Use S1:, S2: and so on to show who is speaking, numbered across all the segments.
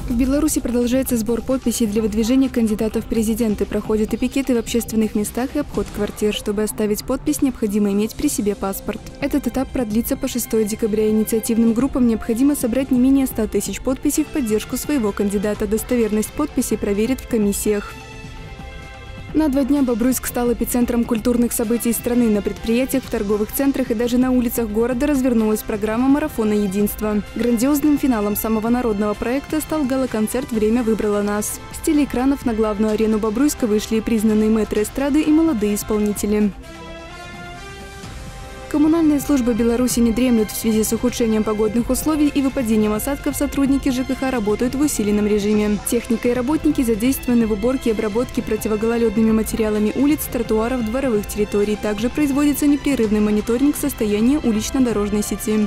S1: В Беларуси продолжается сбор подписей для выдвижения кандидатов в президенты. Проходят и пикеты в общественных местах и обход квартир. Чтобы оставить подпись, необходимо иметь при себе паспорт. Этот этап продлится по 6 декабря. Инициативным группам необходимо собрать не менее 100 тысяч подписей в поддержку своего кандидата. Достоверность подписей проверят в комиссиях. На 2 дня Бобруйск стал эпицентром культурных событий страны. На предприятиях, в торговых центрах и даже на улицах города развернулась программа «Марафона единства». Грандиозным финалом самого народного проекта стал гала-концерт «Время выбрало нас». С телеэкранов на главную арену Бобруйска вышли и признанные мэтры эстрады, и молодые исполнители. Коммунальные службы Беларуси не дремлют. В связи с ухудшением погодных условий и выпадением осадков сотрудники ЖКХ работают в усиленном режиме. Техника и работники задействованы в уборке и обработке противогололедными материалами улиц, тротуаров, дворовых территорий. Также производится непрерывный мониторинг состояния улично-дорожной сети.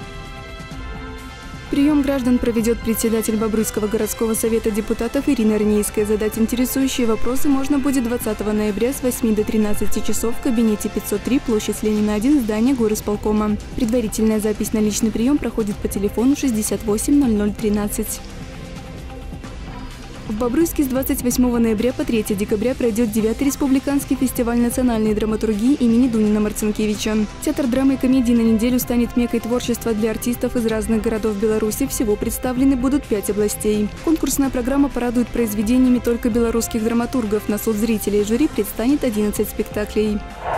S1: Прием граждан проведет председатель Бобруйского городского совета депутатов Ирина Арнейская. Задать интересующие вопросы можно будет 20 ноября с 8 до 13 часов в кабинете 503, площадь Ленина 1, здание горисполкома. Предварительная запись на личный прием проходит по телефону 68 00 13. В Бобруйске с 28 ноября по 3 декабря пройдет 9-й республиканский фестиваль национальной драматургии имени Дунина-Марцинкевича. Театр драмы и комедии на неделю станет меккой творчества для артистов из разных городов Беларуси. Всего представлены будут 5 областей. Конкурсная программа порадует произведениями только белорусских драматургов. На суд зрителей и жюри предстанет 11 спектаклей.